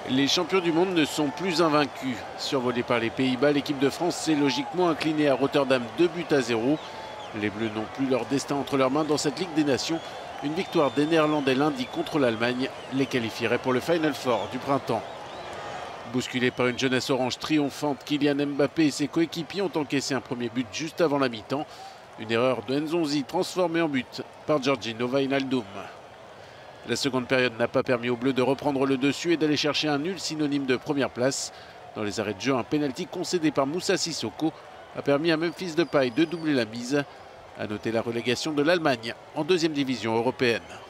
Les champions du monde ne sont plus invaincus. Survolés par les Pays-Bas, l'équipe de France s'est logiquement inclinée à Rotterdam 2-0. Les Bleus n'ont plus leur destin entre leurs mains dans cette Ligue des Nations. Une victoire des Néerlandais lundi contre l'Allemagne les qualifierait pour le Final Four du printemps. Bousculé par une jeunesse orange triomphante, Kylian Mbappé et ses coéquipiers ont encaissé un premier but juste avant la mi-temps. Une erreur de Nzonzi transformée en but par Georginio Wijnaldum. La seconde période n'a pas permis aux Bleus de reprendre le dessus et d'aller chercher un nul synonyme de première place. Dans les arrêts de jeu, un pénalty concédé par Moussa Sissoko a permis à Memphis Depay de doubler la mise. À noter la relégation de l'Allemagne en deuxième division européenne.